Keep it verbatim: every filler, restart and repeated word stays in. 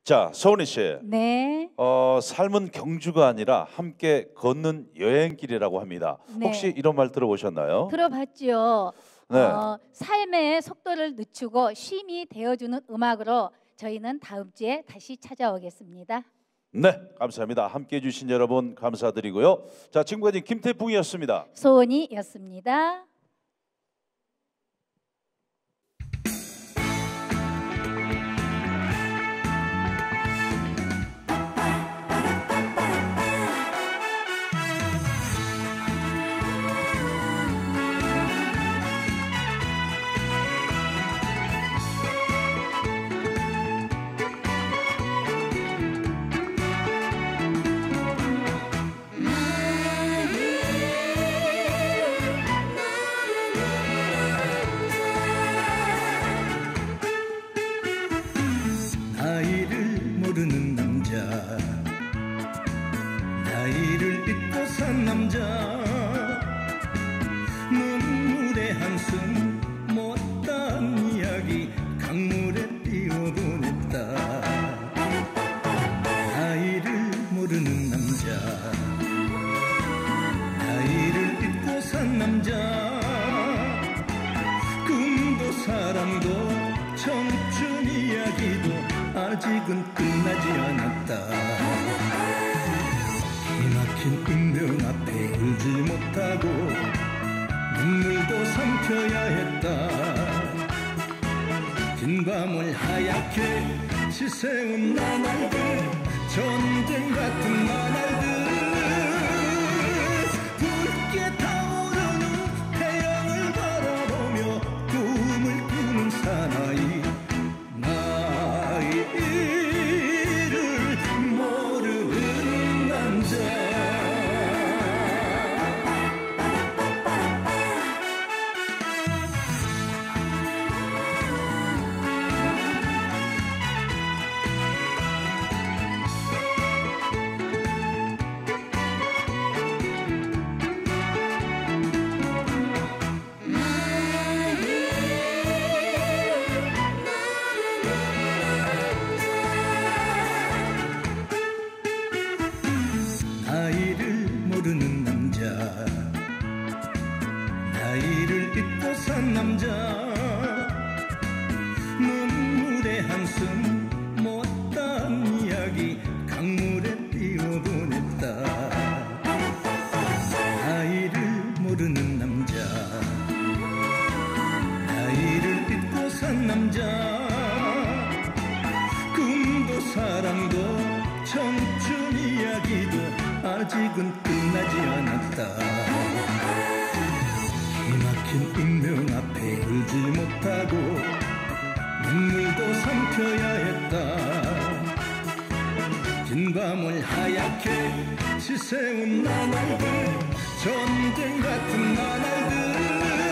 자, 서은희 씨. 네. 어, 삶은 경주가 아니라 함께 걷는 여행길이라고 합니다. 네. 혹시 이런 말 들어보셨나요? 들어봤죠. 네. 어, 삶의 속도를 늦추고 쉼이 되어주는 음악으로 저희는 다음 주에 다시 찾아오겠습니다. 네, 감사합니다. 함께해 주신 여러분 감사드리고요. 자, 지금까지 김태풍이었습니다. 소은이였습니다. 나이를 모르는 남자, 나이를 잊고 산 남자, 눈물의 한숨 못다한 이야기 강물에 띄워보냈다. 나이를 모르는 남자, 나이를 잊고 산 남자, 꿈도 사랑도 청춘 이야기도 아직은 끝나지 않았다. 기막힌 운명 앞에 울지 못하고 눈물도 삼켜야 했다. 긴 밤을 하얗게 지새운 나날들, 전쟁 같은 나날들, 붉게 타오르는 태양을 바라보며 꿈을 꾸는 사나이. 나이를 모르는 남자, 나이를 잊고 산 남자, 눈물의 한숨 못다한 이야기 강물에 띄워보냈다. 나이를 모르는 남자, 나이를 잊고 산 남자, 꿈도 사랑도 청춘 이야기도 아직은 끝나지 않았다. 기막힌 운명 앞에 울지 못하고 눈물도 삼켜야 했다. 긴 밤을 하얗게 지새운 나날들, 전쟁 같은 나날들,